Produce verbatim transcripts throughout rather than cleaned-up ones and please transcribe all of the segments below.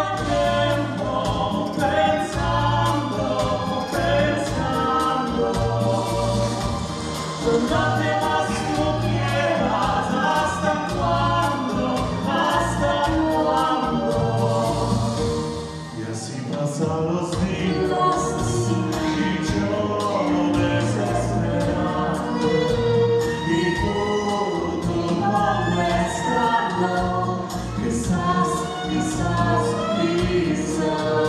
tiempo pensando, pensando, donde más tú quieras, hasta cuándo, hasta cuándo. Y así pasan los días y yo desesperado y tú, tú no estando. Quizás, quizás, quizás.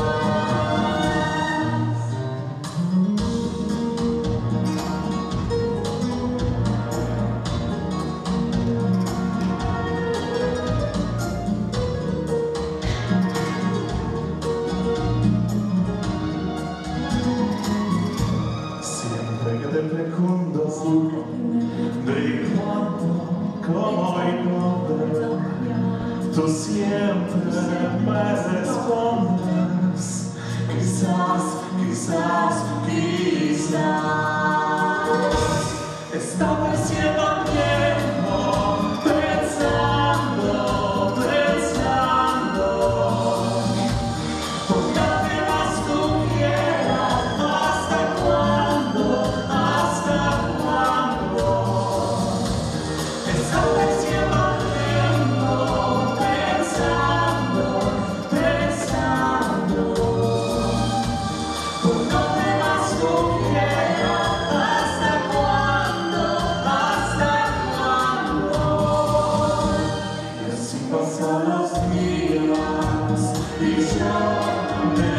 Siempre que te fecundo, brillando como ignoro, tú siempre me respondes, quizás, quizás, quizás. Estaba haciendo tiempo, pensando, pensando, por donde más tú quieras, hasta cuándo, hasta cuándo. Estaba haciendo tiempo, pensando, pensando, por donde más tú quieras, hasta cuándo, hasta cuándo. Y así pasan los días y yo me